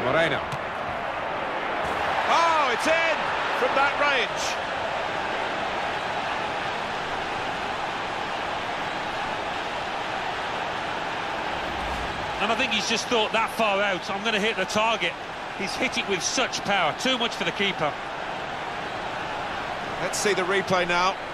Moreno. Oh, it's in from that range. And I think he's just thought that far out, I'm going to hit the target. He's hit it with such power, too much for the keeper. Let's see the replay now.